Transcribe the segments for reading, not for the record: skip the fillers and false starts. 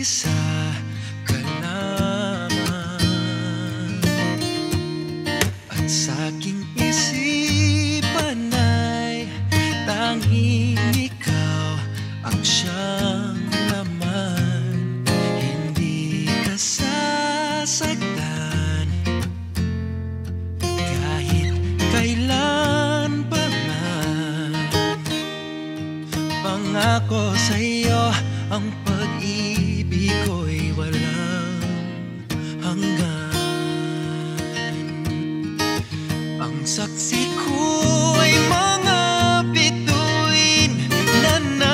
isa ka lamang, at sa'king isipan ay tanging ikaw ang siyang laman. Hindi ka sasaktan kahit kailan pa man. Pangako sa'yo, ang pag-ibig ko'y walang hanggan. Ang saksi ko'y mga bituin na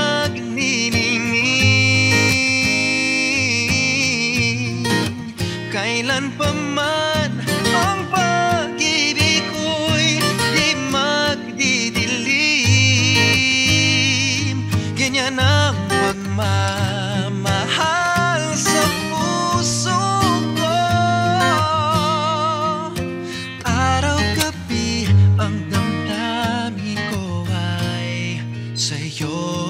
nagniningning. Kailan pa man ang pag-ibig ko'y di magdidilim. Ganyan ang pagmamahal sa puso ko. Araw-gabi ang damdamin ko ay sa'yo.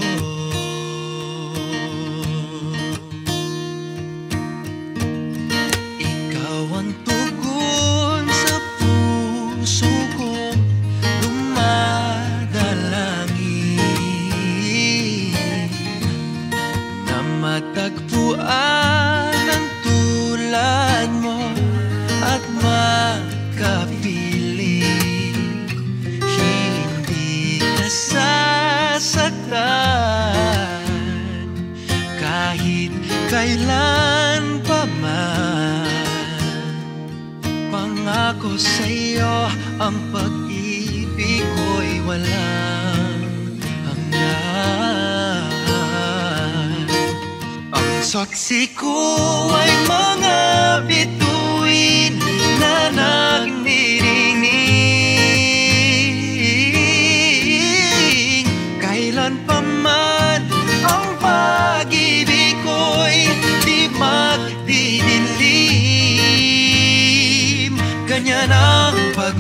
Ikaw ang tugon sa puso kong dumadalangin, na matagpuan ang tulad mo at makapiling. Hindi ka sasaktan kahit kailan pa man. Pangako sa'yo, ang pag-ibig ko'y walang hanggan. Ang saksi ko ay mga bituin na nagniningning. Kailan pa man ang pag-ibig ko'y di magdidilim. Ganyan ang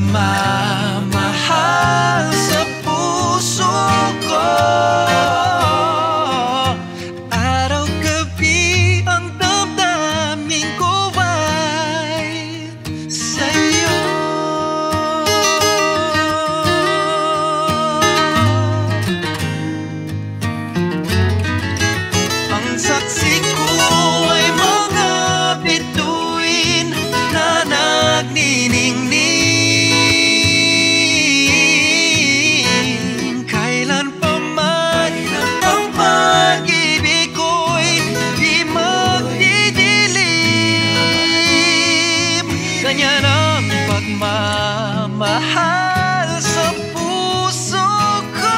pagmamahal sa puso ko. Araw-gabi ang damdamin ko ay sa'yo. Ang saksi ko ay mga bituin na nagniningning. Kailan pa man ang pag-ibig ko'y di magdidilim. Ganyan ang pagmamahal sa puso ko.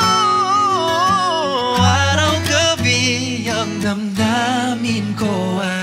Araw-gabi ang damdamin ko ay